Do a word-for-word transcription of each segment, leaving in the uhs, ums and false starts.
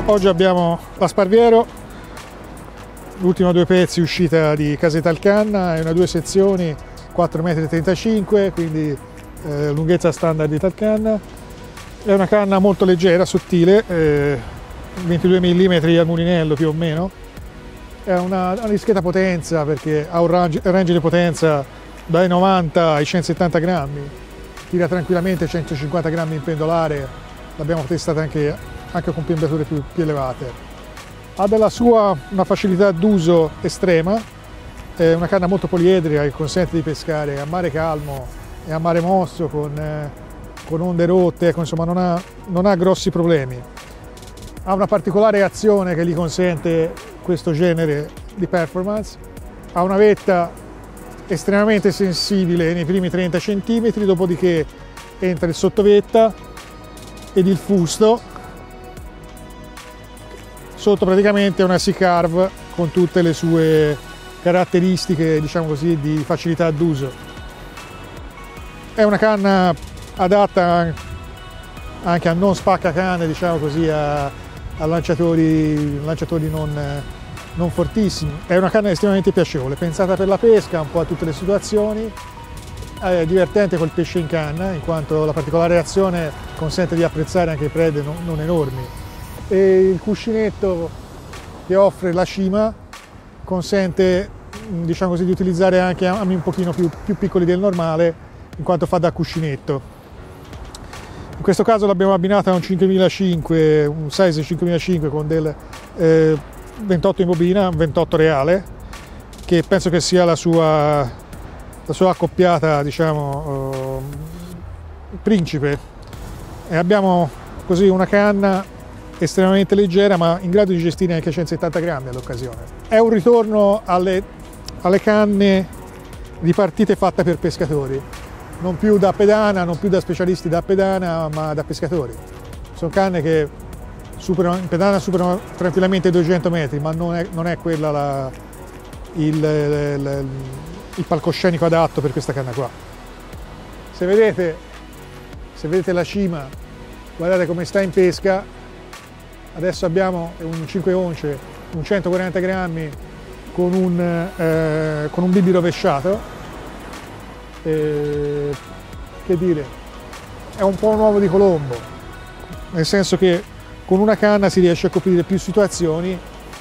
Oggi abbiamo la Sparviero, l'ultimo due pezzi uscita di Casa Italcanna, è una due sezioni quattro virgola trentacinque metri, quindi eh, lunghezza standard di Italcanna. È una canna molto leggera, sottile, eh, ventidue millimetri al mulinello più o meno. È una, una discreta potenza perché ha un range, range di potenza dai novanta ai centosettanta grammi, tira tranquillamente centocinquanta grammi in pendolare, l'abbiamo testata anche anche con temperature più, più elevate. Ha della sua una facilità d'uso estrema, è una canna molto poliedrica che consente di pescare a mare calmo e a mare mosso con, eh, con onde rotte, ecco, insomma non ha, non ha grossi problemi. Ha una particolare azione che gli consente questo genere di performance, ha una vetta estremamente sensibile nei primi trenta centimetri, dopodiché entra il sottovetta ed il fusto. Sotto praticamente una C-Carve con tutte le sue caratteristiche, diciamo così, di facilità d'uso. È una canna adatta anche a non spaccacanne, diciamo così, a, a lanciatori, lanciatori non, non fortissimi. È una canna estremamente piacevole, pensata per la pesca, un po' a tutte le situazioni. È divertente col pesce in canna, in quanto la particolare azione consente di apprezzare anche prede non, non enormi. E il cuscinetto che offre la cima consente, diciamo così, di utilizzare anche ami un pochino più, più piccoli del normale, in quanto fa da cuscinetto. In questo caso l'abbiamo abbinata a un cinquemilacinque, un size cinquemilacinque con del eh, ventotto in bobina, ventotto reale, che penso che sia la sua, la sua accoppiata, diciamo, eh, principe. E abbiamo così una canna estremamente leggera, ma in grado di gestire anche centosettanta grammi all'occasione. È un ritorno alle, alle canne ripartite fatte per pescatori, non più da pedana, non più da specialisti da pedana, ma da pescatori. Sono canne che superano, in pedana superano tranquillamente i duecento metri, ma non è, non è quella la, il, il, il palcoscenico adatto per questa canna qua. Se vedete, se vedete la cima, guardate come sta in pesca. Adesso abbiamo un cinque once, un centoquaranta grammi con un, eh, con un bibby rovesciato. E, che dire, è un po' un uovo di Colombo, nel senso che con una canna si riesce a coprire più situazioni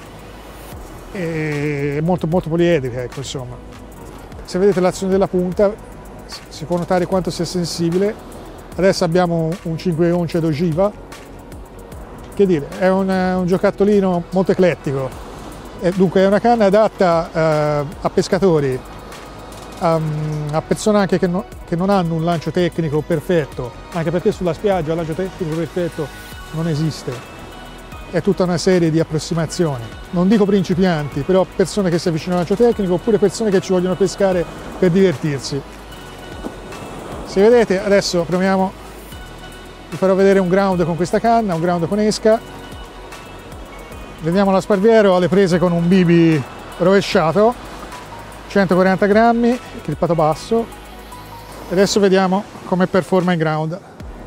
e è molto, molto poliedrica, ecco, insomma. Se vedete l'azione della punta si può notare quanto sia sensibile. Adesso abbiamo un cinque once d'ogiva. Che dire, è un, un giocattolino molto eclettico, e dunque è una canna adatta eh, a pescatori, a, a persone anche che, no, che non hanno un lancio tecnico perfetto, anche perché sulla spiaggia il lancio tecnico perfetto non esiste, è tutta una serie di approssimazioni. Non dico principianti, però persone che si avvicinano al lancio tecnico oppure persone che ci vogliono pescare per divertirsi. Se vedete, adesso proviamo. Vi farò vedere un ground con questa canna, un ground con esca. Vediamo la Sparviero alle prese con un bibby rovesciato, centoquaranta grammi, clippato basso. E adesso vediamo come performa in ground.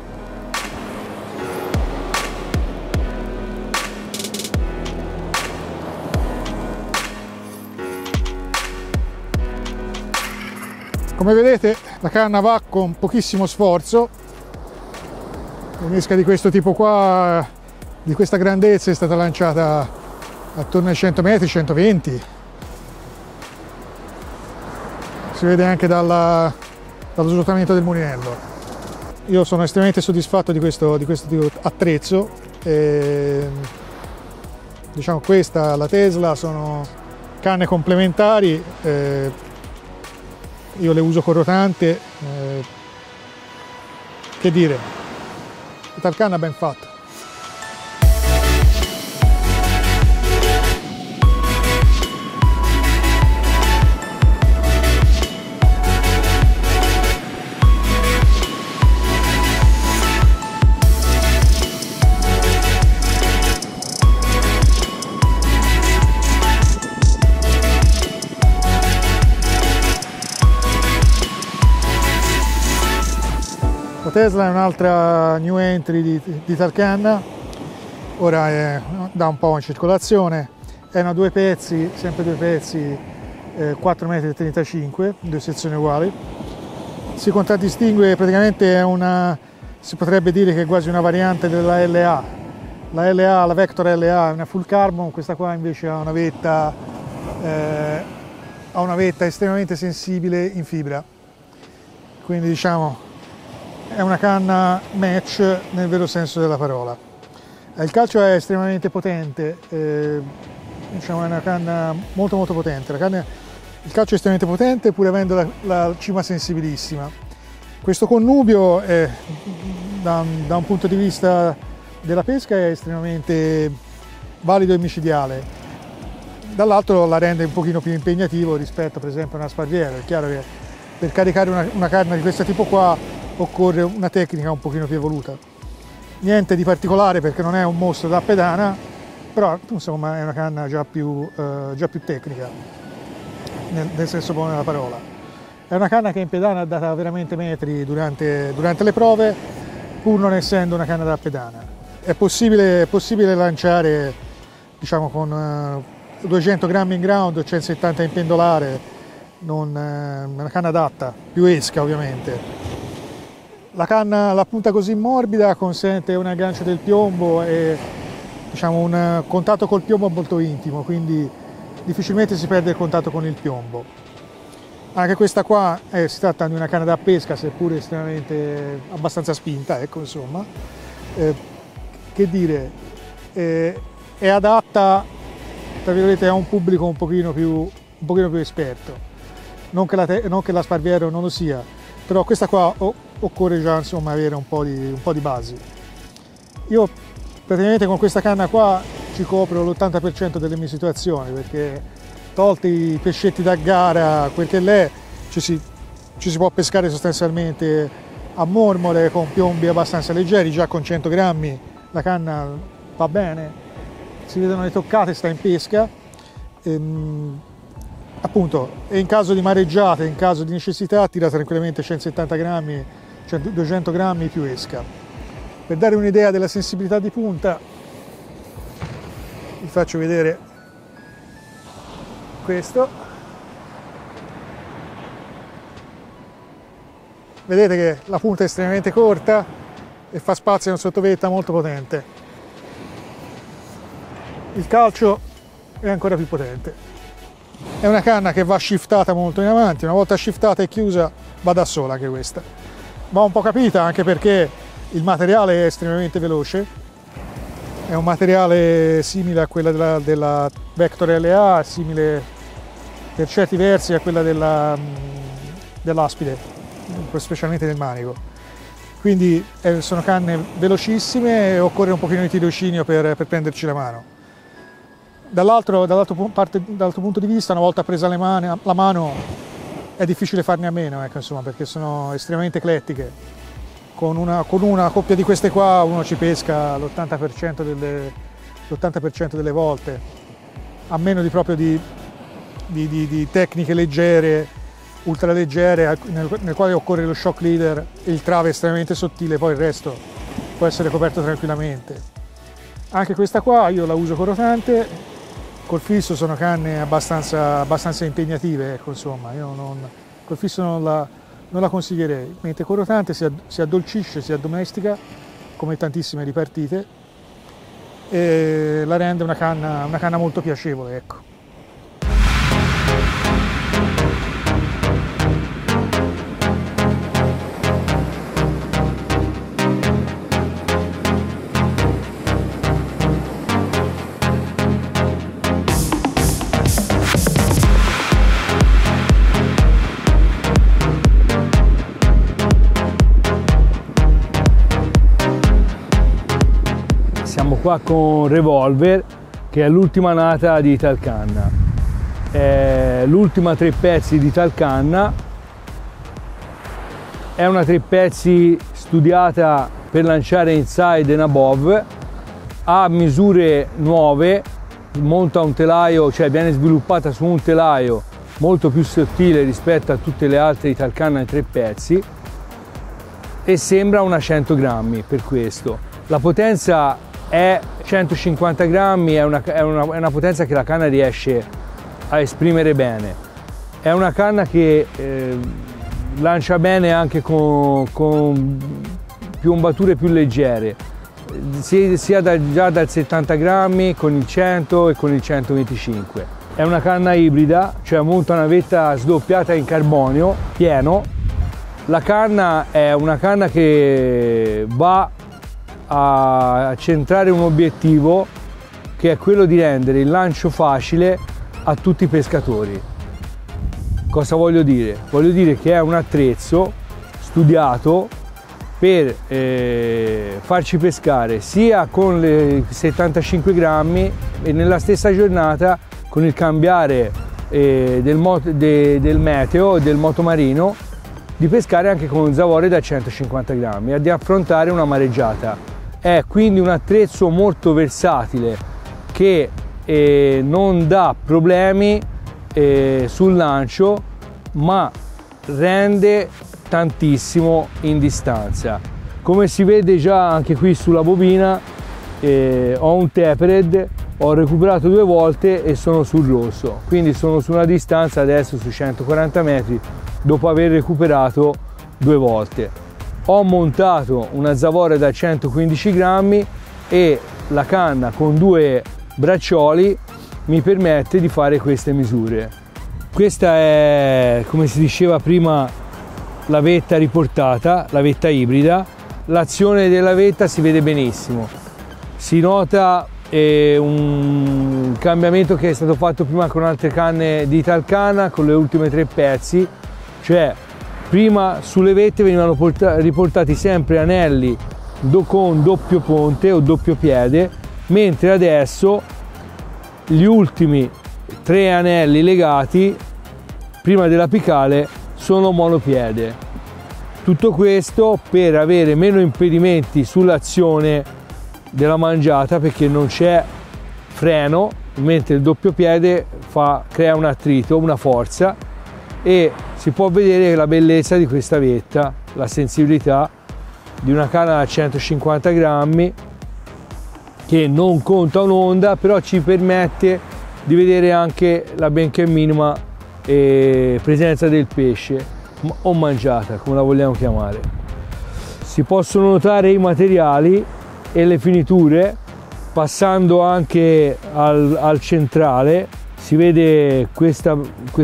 Come vedete la canna va con pochissimo sforzo. Un'esca di questo tipo qua, di questa grandezza, è stata lanciata attorno ai cento metri, centoventi. Si vede anche dalla, dallo svuotamento del mulinello. Io sono estremamente soddisfatto di questo, di questo tipo di attrezzo. E, diciamo, questa, la Tesla, sono canne complementari. Eh, io le uso con rotante. Eh, che dire? Italcanna ben fatto. La Tesla è un'altra new entry di, di Italcanna, ora è da un po' in circolazione, è una due pezzi, sempre due pezzi, eh, quattro virgola trentacinque metri, due sezioni uguali. Si contraddistingue, praticamente è una, si potrebbe dire che è quasi una variante della L A. La L A, la Vector L A è una full carbon, questa qua invece ha una vetta, eh, ha una vetta estremamente sensibile in fibra. Quindi diciamo è una canna match nel vero senso della parola. Il calcio è estremamente potente, eh, diciamo è una canna molto molto potente. La canna, il calcio è estremamente potente pur avendo la, la cima sensibilissima. Questo connubio è, da, da un punto di vista della pesca è estremamente valido e micidiale. Dall'altro la rende un pochino più impegnativo rispetto per esempio a una sparviera. È chiaro che per caricare una, una canna di questo tipo qua occorre una tecnica un pochino più evoluta. Niente di particolare perché non è un mostro da pedana, però insomma è una canna già più, eh, già più tecnica, nel, nel senso buono della parola. È una canna che in pedana ha dato veramente metri durante, durante le prove, pur non essendo una canna da pedana. È possibile, è possibile lanciare, diciamo, con eh, duecento grammi in ground, centosettanta in pendolare, non, eh, una canna adatta, più esca ovviamente. La canna, la punta così morbida consente un aggancio del piombo e diciamo, un contatto col piombo molto intimo, quindi difficilmente si perde il contatto con il piombo. Anche questa qua eh, si tratta di una canna da pesca, seppur estremamente abbastanza spinta, ecco insomma. Eh, che dire, eh, è adatta tra virgolette a un pubblico un pochino più, un pochino più esperto, non che, la te, non che la Sparviero non lo sia, però questa qua oh, occorre già insomma avere un po' di, un po' di basi. Io praticamente con questa canna qua ci copro l'ottanta per cento delle mie situazioni, perché tolti i pescetti da gara, quel che l'è, ci si, ci si può pescare sostanzialmente a mormore con piombi abbastanza leggeri, già con cento grammi la canna va bene, si vedono le toccate, sta in pesca. Ehm, appunto, e in caso di mareggiate, in caso di necessità, tira tranquillamente centosettanta grammi, cioè duecento grammi più esca. Per dare un'idea della sensibilità di punta, vi faccio vedere questo. Vedete che la punta è estremamente corta e fa spazio a una sottovetta molto potente. Il calcio è ancora più potente. È una canna che va shiftata molto in avanti, una volta shiftata e chiusa va da sola anche questa. Va un po' capita anche perché il materiale è estremamente veloce, è un materiale simile a quella della, della Vector L A, simile per certi versi a quella della, dell'Aspide, specialmente del manico. Quindi eh, sono canne velocissime e occorre un pochino di tirocinio per, per prenderci la mano. Dall'altro, dall'altro, parte, dall'altro punto di vista, una volta presa le mani, la mano, è difficile farne a meno, ecco, insomma, perché sono estremamente eclettiche. Con una, con una coppia di queste qua uno ci pesca l'ottanta per cento delle, l'ottanta per cento delle volte, a meno di proprio di, di, di, di tecniche leggere, ultraleggere, nel, nel quale occorre lo shock leader e il trave estremamente sottile, poi il resto può essere coperto tranquillamente. Anche questa qua io la uso con rotante, col fisso sono canne abbastanza, abbastanza impegnative, ecco, insomma, io non, col fisso non la, non la consiglierei, mentre con rotante si, si addolcisce, si addomestica, come tantissime ripartite, e la rende una canna, una canna molto piacevole, ecco. Siamo qua con Revolver, che è l'ultima nata di Italcanna. È l'ultima tre pezzi di Italcanna. È una tre pezzi studiata per lanciare inside and above. Ha misure nuove, monta un telaio, cioè viene sviluppata su un telaio molto più sottile rispetto a tutte le altre Italcanna in tre pezzi e sembra una cento grammi per questo. La potenza è centocinquanta grammi, è una, è, una, è una potenza che la canna riesce a esprimere bene. È una canna che eh, lancia bene anche con, con piombature più leggere, sia da, già dal settanta grammi con il cento e con il centoventicinque. È una canna ibrida, cioè monta una vetta sdoppiata in carbonio pieno. La canna è una canna che va a centrare un obiettivo, che è quello di rendere il lancio facile a tutti i pescatori. Cosa voglio dire? Voglio dire che è un attrezzo studiato per eh, farci pescare sia con le settantacinque grammi e nella stessa giornata con il cambiare eh, del, de, del meteo e del motomarino, di pescare anche con un zavore da centocinquanta grammi e di affrontare una mareggiata. È quindi un attrezzo molto versatile che eh, non dà problemi eh, sul lancio, ma rende tantissimo in distanza. Come si vede già anche qui sulla bobina, eh, ho un tapered, ho recuperato due volte e sono sul rosso, quindi sono su una distanza adesso su centoquaranta metri dopo aver recuperato due volte. Ho montato una zavora da centoquindici grammi e la canna con due braccioli mi permette di fare queste misure. Questa è, come si diceva prima, la vetta riportata, la vetta ibrida. L'azione della vetta si vede benissimo, si nota eh, un cambiamento che è stato fatto prima con altre canne di Italcana, con le ultime tre pezzi, cioè prima sulle vette venivano riportati sempre anelli do con doppio ponte o doppio piede, mentre adesso gli ultimi tre anelli legati prima dell'apicale sono monopiede. Tutto questo per avere meno impedimenti sull'azione della mangiata, perché non c'è freno, mentre il doppio piede fa, crea un attrito, una forza, e si può vedere la bellezza di questa vetta, la sensibilità di una canna da centocinquanta grammi che non conta un'onda, però ci permette di vedere anche la benché minima eh, presenza del pesce o mangiata, come la vogliamo chiamare. Si possono notare i materiali e le finiture, passando anche al, al centrale si vede questa,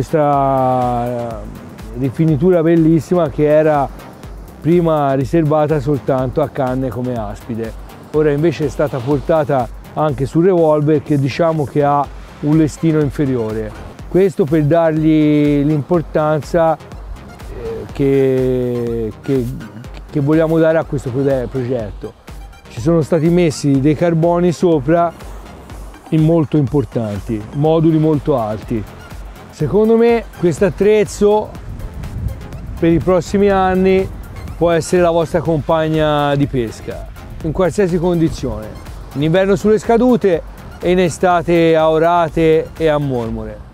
questa rifinitura bellissima che era prima riservata soltanto a canne come Aspide, ora invece è stata portata anche sul revolver, che diciamo che ha un lestino inferiore. Questo per dargli l'importanza eh, che, che, che vogliamo dare a questo progetto. Ci sono stati messi dei carboni sopra in molto importanti, moduli molto alti. Secondo me questo attrezzo per i prossimi anni può essere la vostra compagna di pesca in qualsiasi condizione, in inverno sulle scadute e in estate a orate e a mormore.